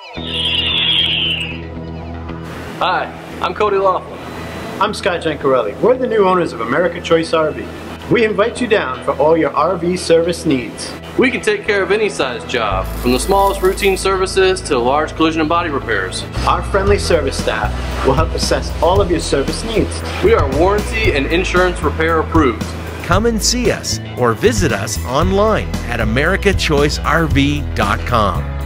Hi, I'm Cody Laughlin. I'm Scott Giancarelli. We're the new owners of America Choice RV. We invite you down for all your RV service needs. We can take care of any size job, from the smallest routine services to large collision and body repairs. Our friendly service staff will help assess all of your service needs. We are warranty and insurance repair approved. Come and see us or visit us online at americachoicerv.com.